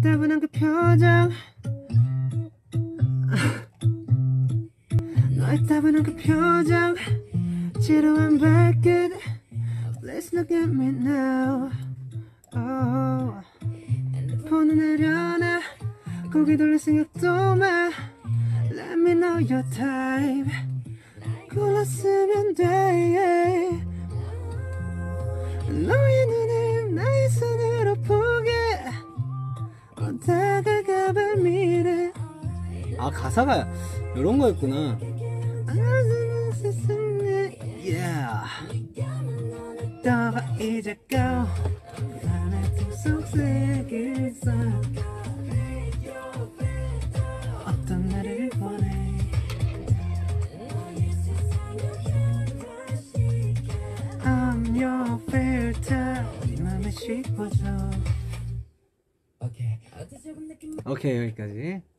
따분한 그 표정 너의 따분한 그 표정 지루한 발끝 Let's look at me now oh. 폰을 내려놔 고개 돌릴 생각도 마 Let me know your type 골랐으면 돼 너의 눈을 나의 손으로 보게 다가가봐 미래 아 가사가 이런 거였구나 Yeah 너가 이제 go 나의 등속 새길서 어떤 나를 원해 I'm your filter 네 맘에 씹어줘 오케이 여기까지